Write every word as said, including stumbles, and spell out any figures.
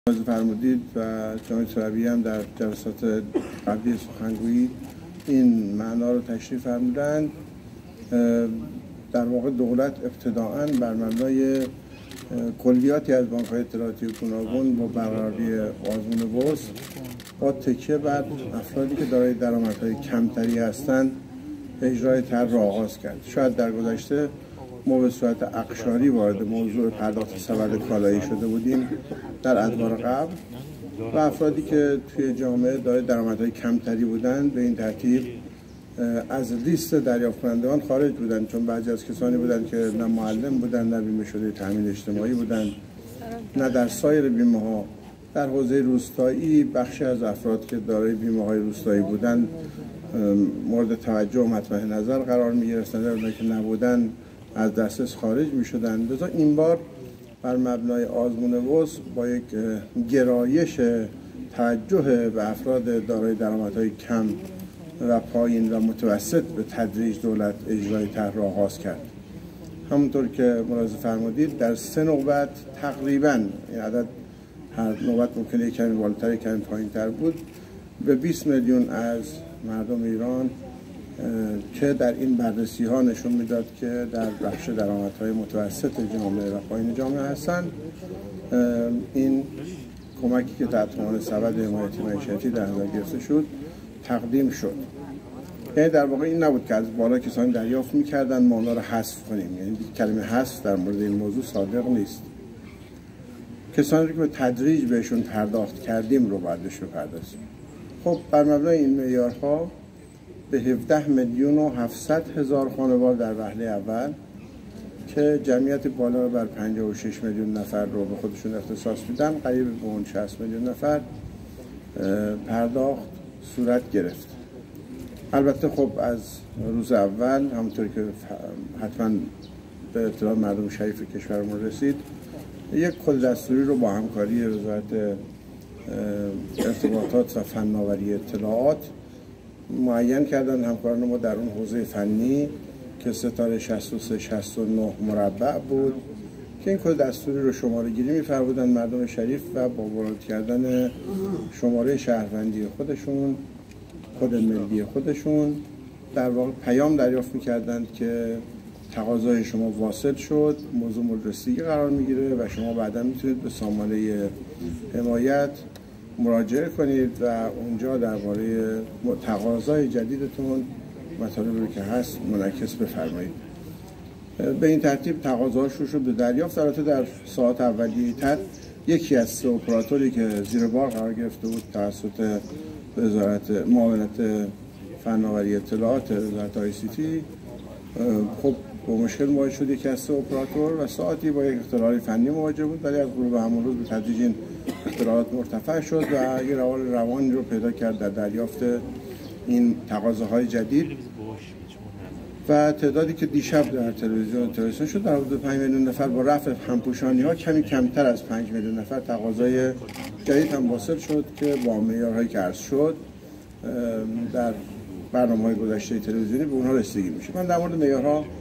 از فرمودید و جناب سروی هم در جلسات قبلی سخنگویی این معنا رو تشریح فرمودند. در واقع دولت ابتداعاً بر مبنای کلیاتی از بانک‌های اطلاعاتی گوناگون با برقراری آزمون بورس با تکیه بر افرادی که دارای درآمدهای کمتری هستند اجرای طرح را آغاز کرد. شاید در گذشته ما به صورت اقشاری وارد موضوع پرداخت سبد کالایی شده بودیم در ادوار قبل و افرادی که توی جامعه دارای درآمدهای کمتری بودند به این ترتیب از لیست دریافت کنندگان خارج بودند، چون بعضی از کسانی بودند که نه معلم بودند، نه بیمه شده تامین اجتماعی بودند، نه در سایر بیمه ها. در حوزه روستایی بخشی از افراد که دارای بیمه های روستایی بودند مورد توجه و مطرح نظر قرار می گرفتند، اونایی که نبودند از دسترس خارج می شدند. لذا این بار بر مبنای آزمون وس با یک گرایش توجه به افراد دارای درآمدهای کم و پایین و متوسط به تدریج دولت اجرای طرح را آغاز کرد. همونطور که ملاحظه فرمودید در سه نوبت تقریباً این عدد هر نوبت ممکنه کمی بالاتر کمی پایین‌تر بود به بیست میلیون از مردم ایران که در این بررسی ها نشون میداد که در بخش درآمدهای متوسط جامعه و پایین جامعه هستند این کمکی که تحت عنوان سبد حمایتی معیشتی در نظر گرفته شد تقدیم شد. یعنی در واقع این نبود که از بالا کسانی دریافت میکردن ما اونا رو حذف کنیم، یعنی کلمه حذف در مورد این موضوع صادق نیست. کسانی که به تدریج بهشون پرداخت کردیم رو باید بهش بپردازیم. خب بر مبنای این معیارها به هفده میلیون و هفتصد هزار خانوار در وهله اول که جمعیت بالا بر پنجاه و شش میلیون نفر رو به خودشون اختصاص میدن، قریب به اون شصت میلیون نفر پرداخت صورت گرفت. البته خب از روز اول همونطور که حتما به اطلاع مردم شریف کشورمون رسید یک کد دستوری رو با همکاری وزارت ارتباطات و فناوری اطلاعات معین کردن همکاران ما در اون حوزه فنی که ستاره شصت و سه شصت و نه مربع بود که این کد دستوری رو شماره گیری می‌فرمودن مردم شریف و با وارد کردن شماره شهروندی خودشون کد ملی خودشون در واقع پیام دریافت می‌کردند که تقاضای شما واصل شد، موضوع مورد رسیدگی قرار می‌گیره و شما بعدا میتونید به سامانه حمایت مراجعه کنید و اونجا درباره تقاضای جدیدتون مطالبی که هست منعکس بفرمایید. به این ترتیب تقاضا شروع شد به دریافت. البته در ساعات اولیه تر یکی از سه اپراتوری که زیر بار قرار گرفته بود توسط وزارت معاونت فناوری اطلاعات وزارت آی سی تی خب با مشکل مواجه شد یکی از سه اپراتور و ساعتی با یک اختلال فنی مواجه بود، ولی از غروب همون روز به تدریج این اختلالات مرتفع شد و یه روال روانی رو پیدا کرد در دریافت این تقاضاهای جدید و تعدادی که دیشب در تلویزیون تلویزیون شد در حدود پنج میلیون نفر با رفع همپوشانی ها کمی کمتر از پنج میلیون نفر تقاضای جدید هم واصل شد که با معیارهایی که عرض شد در برنامه‌های گذشته تلویزیونی به اونها رسیدگی میشه. من در مورد معیارها